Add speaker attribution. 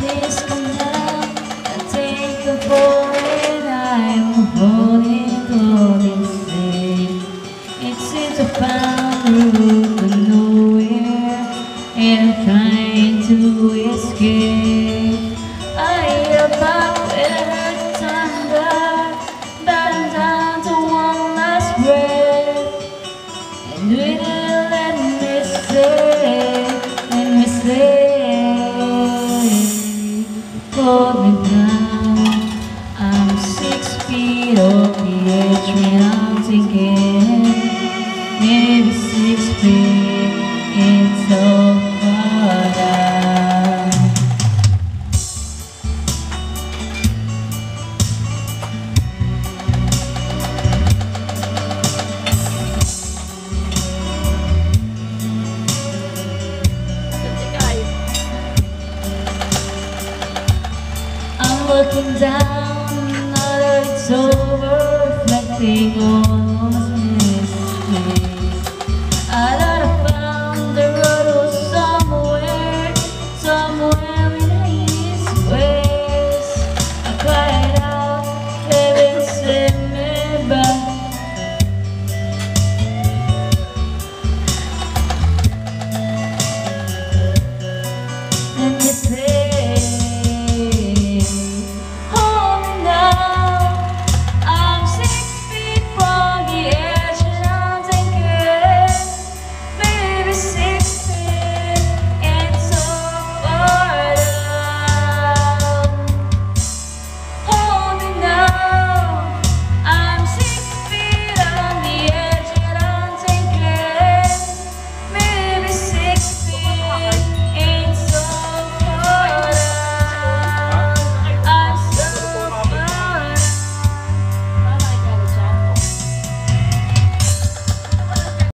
Speaker 1: Please come down and take the fall, and I'm holding safe. It seems I found the road to nowhere, and I'm trying to escape. I hear about when I heard thunder, bowing down to one last breath, and we didn't let me say, hold me down. I'm 6 feet off the edge when I'm thinking, maybe 6 feet, it's so far down. I'm looking down, now that it's over, reflecting on